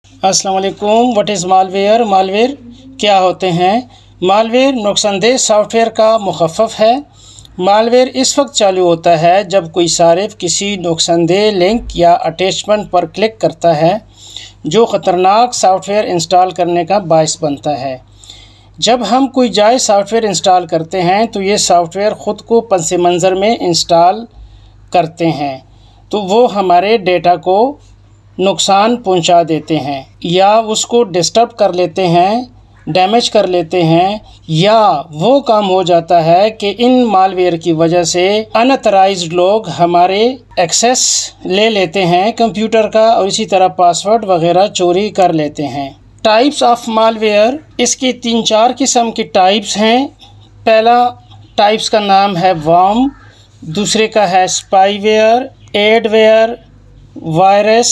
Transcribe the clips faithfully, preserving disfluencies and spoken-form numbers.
अस्सलाम वालेकुम। What is malware? Malware क्या होते हैं? मालवेयर नुकसानदेह सॉफ्टवेयर का मुखफ़फ़ है। मालवेयर इस वक्त चालू होता है जब कोई सारिफ किसी नुकसानदेह लिंक या अटैचमेंट पर क्लिक करता है जो ख़तरनाक सॉफ्टवेयर इंस्टॉल करने का बायस बनता है। जब हम कोई जायज़ सॉफ्टवेयर इंस्टॉल करते हैं तो ये सॉफ्टवेयर ख़ुद को पस मंज़र में इंस्टॉल करते हैं, तो वो हमारे डेटा को नुकसान पहुंचा देते हैं या उसको डिस्टर्ब कर लेते हैं, डैमेज कर लेते हैं, या वो काम हो जाता है कि इन मालवेयर की वजह से अनऑथराइज्ड लोग हमारे एक्सेस ले लेते हैं कंप्यूटर का और इसी तरह पासवर्ड वगैरह चोरी कर लेते हैं। टाइप्स ऑफ मालवेयर, इसकी तीन चार किस्म की टाइप्स हैं। पहला टाइप्स का नाम है वर्म, दूसरे का है spyware, adware, virus,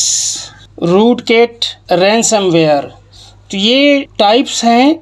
rootkit, ransomware. तो ये टाइप्स हैं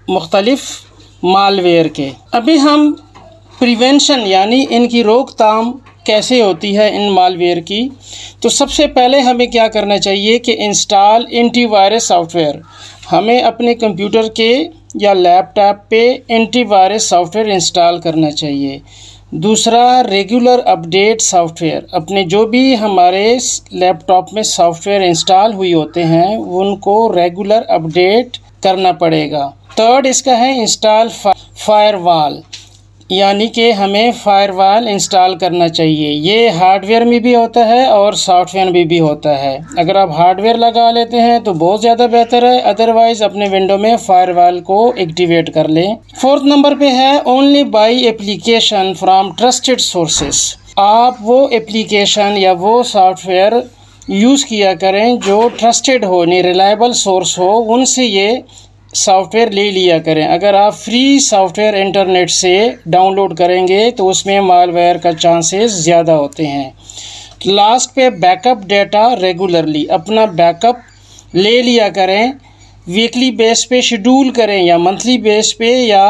मुख्तलिफ मालवेयर के। अभी हम प्रिवेंशन यानी इनकी रोकथाम कैसे होती है इन मालवेयर की, तो सबसे पहले हमें क्या करना चाहिए कि इंस्टॉल एंटीवायरस सॉफ्टवेयर। हमें अपने कंप्यूटर के या लैपटॉप पे एंटीवायरस सॉफ्टवेयर इंस्टॉल करना चाहिए। दूसरा, रेगुलर अपडेट सॉफ्टवेयर। अपने जो भी हमारे लैपटॉप में सॉफ्टवेयर इंस्टॉल हुई होते हैं उनको रेगुलर अपडेट करना पड़ेगा। थर्ड इसका है इंस्टॉल फायरवॉल, यानी कि हमें फायरवॉल इंस्टॉल करना चाहिए। ये हार्डवेयर में भी होता है और सॉफ्टवेयर में भी होता है। अगर आप हार्डवेयर लगा लेते हैं तो बहुत ज़्यादा बेहतर है, अदरवाइज़ अपने विंडो में फायरवॉल को एक्टिवेट कर लें। फोर्थ नंबर पे है only buy application from trusted sources. आप वो एप्लीकेशन या वो सॉफ्टवेयर यूज़ किया करें जो ट्रस्टेड हो, नहीं रिलायबल सोर्स हो, उनसे ये सॉफ्टवेयर ले लिया करें। अगर आप फ्री सॉफ्टवेयर इंटरनेट से डाउनलोड करेंगे तो उसमें मालवेयर का चांसेस ज़्यादा होते हैं। लास्ट पे बैकअप डेटा रेगुलरली, अपना बैकअप ले लिया करें। वीकली बेस पे शेड्यूल करें या मंथली बेस पे या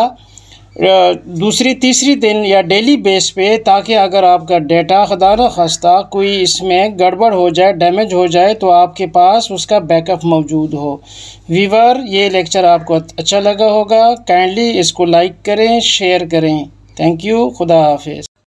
दूसरी तीसरी दिन या डेली बेस पे, ताकि अगर आपका डेटा खुदा न खास्ता कोई इसमें गड़बड़ हो जाए, डैमेज हो जाए, तो आपके पास उसका बैकअप मौजूद हो। व्यूअर, ये लेक्चर आपको अच्छा लगा होगा, काइंडली इसको लाइक करें, शेयर करें। थैंक यू, खुदा हाफिज़।